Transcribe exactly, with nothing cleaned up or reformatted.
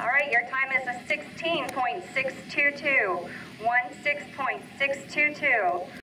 All right, your time is a sixteen point six two two. one six point six two two.